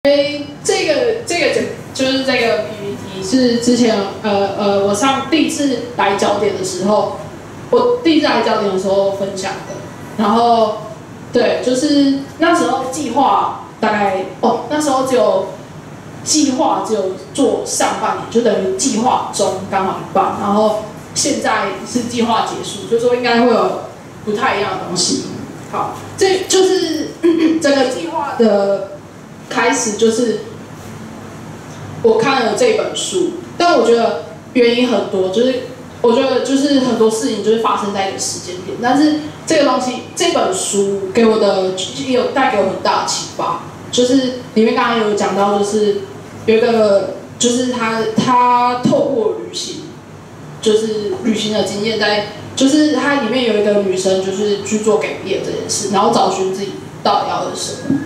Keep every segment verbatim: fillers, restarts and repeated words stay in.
诶，这个这个就是这个 P P T 是之前呃呃我上第一次来焦点的时候，我第一次来焦点的时候分享的。然后对，就是那时候计划大概哦，那时候只有计划只有做上半年，就等于计划中刚好一半，然后现在是计划结束，就说应该会有不太一样的东西。好，这就是整个计划的开始，就是我看了这本书，但我觉得原因很多，就是我觉得就是很多事情就是发生在一个时间点，但是这个东西这本书给我的也有带给我很大的启发，就是里面刚刚有讲到，就是有一个就是他他透过旅行，就是旅行的经验在。就是它里面有一个女生，就是去做改变这件事，然后找寻自己到底要的是什么。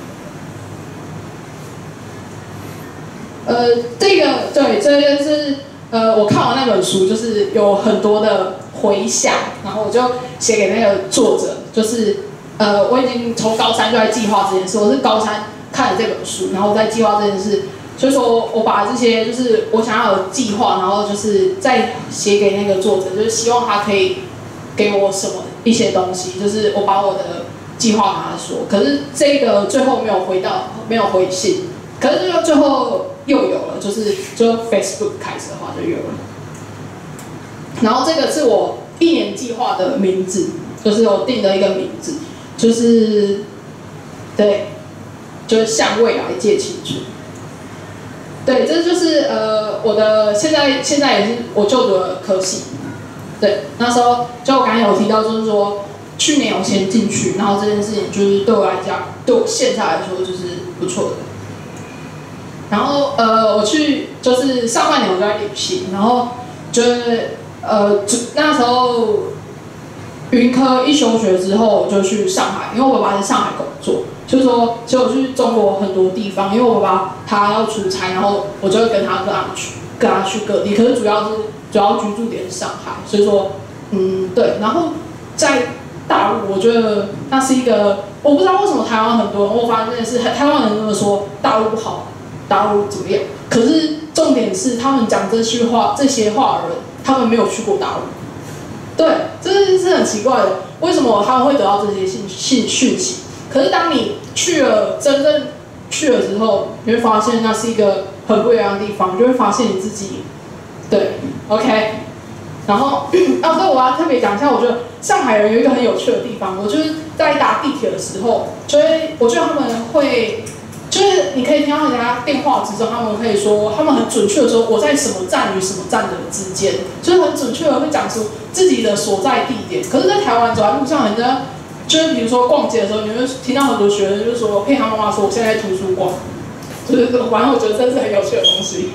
呃，这个对，这件事，呃，我看完那本书，就是有很多的回想，然后我就写给那个作者，就是呃，我已经从高三就在计划这件事，我是高三看了这本书，然后在计划这件事。所以说我把这些就是我想要的计划，然后就是再写给那个作者，就是希望他可以给我什么一些东西，就是我把我的计划跟他说。可是这个最后没有回到，没有回信。可是这个最后又有了，就是就 Facebook 开始的话就有了。然后这个是我一年计划的名字，就是我定的一个名字，就是对，就是向未来借青春。对，这就是呃我的现在现在也是我就读的科系，对，那时候就我刚才有提到，就是说去年有先进去，然后这件事情就是对我来讲，对我现在来说就是不错的。然后呃我去就是上半年我就在旅行，然后就是呃那时候云科一休学之后我就去上海，因为我爸爸在上海工作。就是说，其实我去中国很多地方，因为我爸爸他要出差，然后我就会跟他跟他去跟他去各地。可是主要是主要居住点是上海，所以说，嗯，对。然后在大陆，我觉得那是一个，我不知道为什么台湾很多人，我发现这件事，台湾人都会说大陆不好，大陆怎么样？可是重点是他们讲这句话这些话的人，他们没有去过大陆。对，这是很奇怪的，为什么他们会得到这些信信讯息？可是当你去了，真正去了之后，你会发现那是一个很不一样的地方，你就会发现你自己，对 ，OK。然后，哦，对，我要特别讲一下，我觉得上海人有一个很有趣的地方，我就是在搭地铁的时候，就会，我觉得他们会，就是你可以听到人家电话之中，他们可以说，他们很准确的说我在什么站与什么站的之间，就是很准确的会讲出自己的所在地点。可是，在台湾走在路上，人家就是比如说逛街的时候，你会听到很多学生就是说骗他妈妈说我现在在图书馆，就是反正我觉得这是很有趣的东西。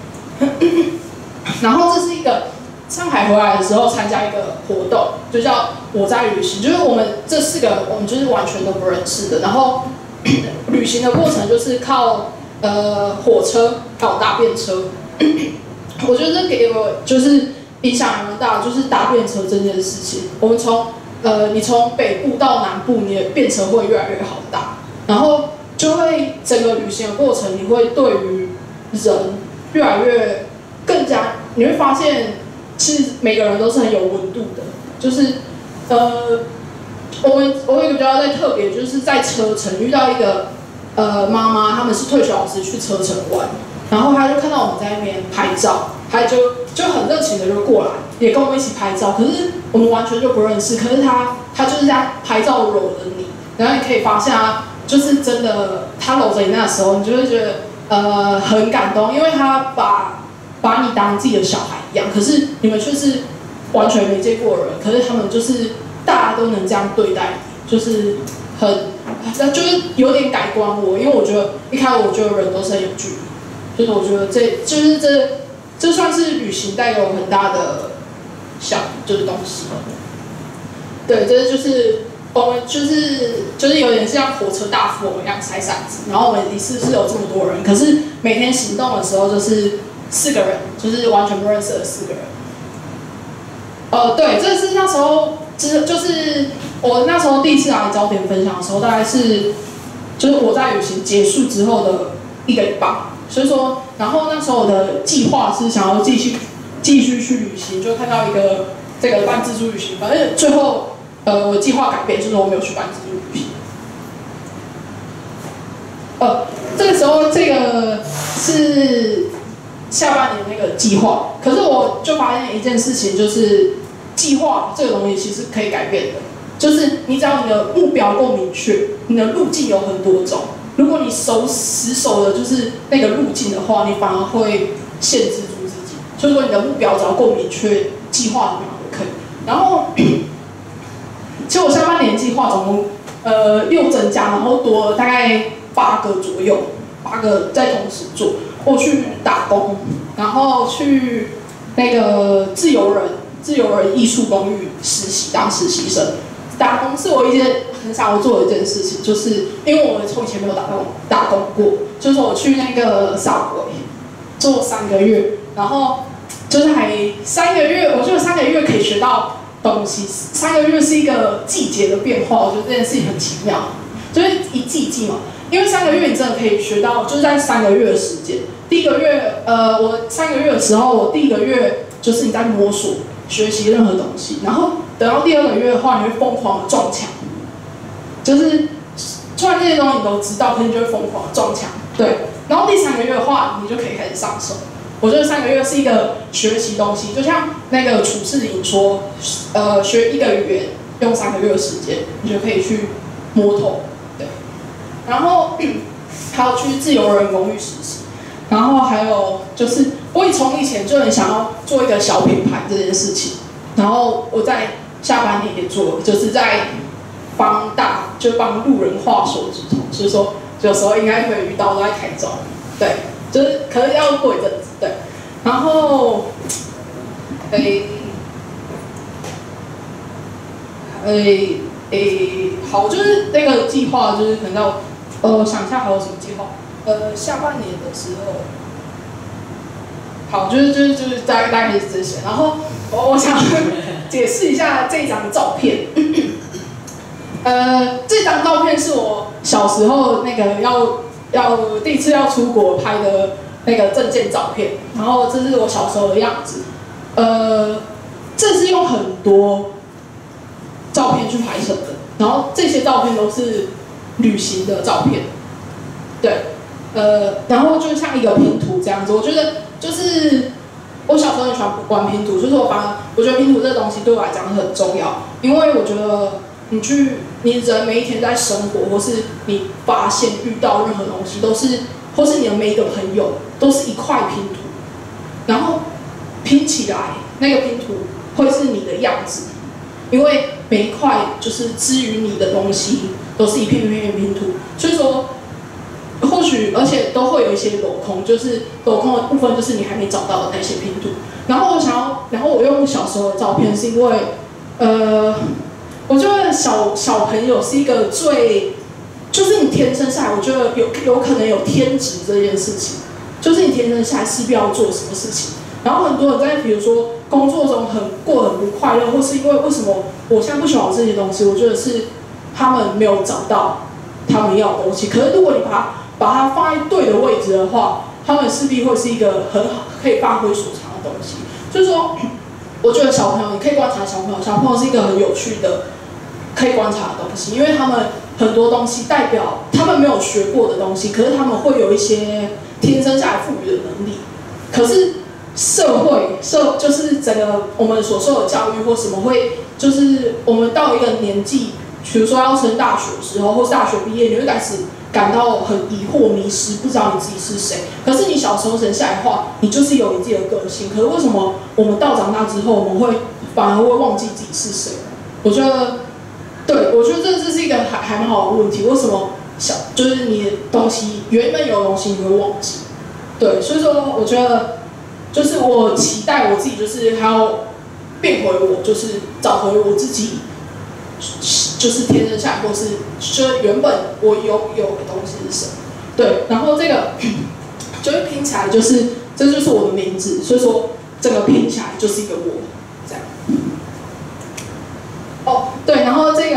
然后这是一个上海回来的时候参加一个活动，就叫我在旅行，就是我们这四个我们就是完全都不认识的，然后旅行的过程就是靠呃火车还有搭便车。我觉得这给我就是影响还蛮大，就是搭便车这件事情，我们从呃，你从北部到南部，你的便车会越来越好搭，然后就会整个旅行的过程，你会对于人越来越更加，你会发现，其实每个人都是很有温度的，就是呃，我们我有一个比较在特别，就是在车程遇到一个呃妈妈，他们是退休老师去车程玩，然后他就看到我们在那边拍照，他就就很热情的就过来，也跟我们一起拍照，可是我们完全就不认识，可是他他就是在拍照搂着你，然后你可以发现他就是真的，他搂着你那时候，你就会觉得呃很感动，因为他把把你当自己的小孩一样，可是你们却是完全没见过的人，可是他们就是大家都能这样对待你，就是很，那就是有点改观我，因为我觉得一开始我觉得人都是很有距离，就是我觉得这就是这这算是旅行带给我很大的小就是东西，对，这就是我们就是就是有点像火车大富翁一样筛骰子，然后我们一次是有这么多人，可是每天行动的时候就是四个人，就是完全不认识的四个人。呃，对，这是那时候，就是就是我那时候第一次来焦点分享的时候，大概是就是我在旅行结束之后的一个礼拜。所以说，然后那时候我的计划是想要继续继续去旅行，就看到一个这个办自助旅行，反正最后呃我计划改变，就是我没有去办自助旅行。呃，这个时候这个是下半年那个计划，可是我就发现一件事情，就是计划这个东西其实可以改变的，就是你只要你的目标够明确，你的路径有很多种。如果你守死守的就是那个路径的话，你反而会限制住自己。所以说你的目标只要够明确，计划怎么样都可以。然后，其实我下半年计划总共呃又增加，然后多了大概八个左右，八个在同时做。我去打工，然后去那个自由人自由人艺术公寓实习当实习生。打工是我一件很想要做的一件事情，就是因为我从以前没有打工打工过，就是我去那个 Subway 做三个月，然后就是还三个月，我觉得三个月可以学到东西。三个月是一个季节的变化，我觉得这件事情很奇妙，就是一季一季嘛。因为三个月你真的可以学到，就是在三个月的时间。第一个月，呃，我三个月的时候，我第一个月就是你在摸索学习任何东西，然后等到第二个月的话，你会疯狂的撞墙，就是突然这些东西你都知道，可是你就会疯狂的撞墙，对。然后第三个月的话，你就可以开始上手。我觉得三个月是一个学习东西，就像那个楚世颖说，呃，学一个语言用三个月的时间，你就可以去摸透，对。然后还有去自由人公寓实习，然后还有就是我从以前就很想要做一个小品牌这件事情，然后我在下半年也做，就是在帮大就帮路人画手指头，所以说有时候应该会遇到都在台中，对，就是可能要过一阵子，对，然后诶诶诶，好，就是那个计划就是可能要。呃，想一下还有什么计划？呃，下半年的时候，好，就是就是就是大概大概是这些。然后我我想解释一下这张照片。呃，这张照片是我小时候那个要要第一次要出国拍的那个证件照片。然后这是我小时候的样子。呃，这是用很多照片去拍摄的。然后这些照片都是旅行的照片，对，呃，然后就像一个拼图这样子。我觉得就是我小时候很喜欢玩拼图，所以说我反而我觉得拼图这个东西对我来讲很重要，因为我觉得你去你人每一天在生活，或是你发现遇到任何东西，都是或是你的每一个朋友都是一块拼图，然后拼起来那个拼图会是你的样子，因为每一块就是之于你的东西。都是一片一片拼图，所以说，或许而且都会有一些镂空，就是镂空的部分就是你还没找到的那些拼图。然后我想要，然后我用小时候的照片，是因为，呃，我觉得小小朋友是一个最，就是你天生下来，我觉得有有可能有天职这件事情，就是你天生下来势必要做什么事情。然后很多人在比如说工作中很过得很不快乐，或是因为为什么我现在不喜欢这些东西，我觉得是。他们没有找到他们要的东西，可是如果你把它把它放在对的位置的话，他们势必会是一个很好可以发挥所长的东西。所以说，我觉得小朋友你可以观察小朋友，小朋友是一个很有趣的可以观察的东西，因为他们很多东西代表他们没有学过的东西，可是他们会有一些天生下来赋予的能力。可是社会社就是整个我们所受的教育或什么会，就是我们到一个年纪。比如说要升大学的时候，或是大学毕业，你会开始感到很疑惑、迷失，不知道你自己是谁。可是你小时候生下来的话，你就是有你自己的个性。可是为什么我们到长大之后，我们会反而会忘记自己是谁？我觉得，对我觉得这这是一个还还蛮好的问题。为什么小就是你的东西原本有的东西你会忘记？对，所以说我觉得就是我期待我自己，就是还要变回我，就是找回我自己。就是天生下来，或是就原本我有有的东西是什么？对，然后这个就是拼起来，就是这就是我的名字，所以说这个拼起来就是一个我，这样。哦，对，然后这个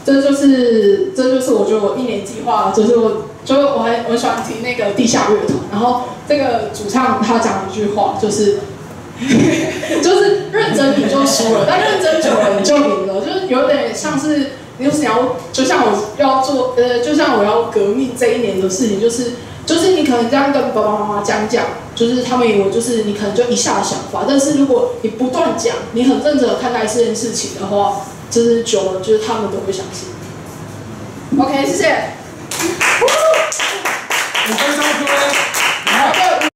这就是这就是我觉得我一年计划，就是我就是我很我很喜欢听那个地下乐团，然后这个主唱他讲一句话，就是就是认真你就输了，但认真久了你就赢了，就是有点像是你就是你要就像我要做呃，就像我要革命这一年的事情，就是就是你可能这样跟爸爸妈妈讲讲，就是他们以为就是你可能就一下的想法，但是如果你不断讲，你很认真的看待这件事情的话，就是久了就是他们都会相信。OK， 谢谢。 五分钟。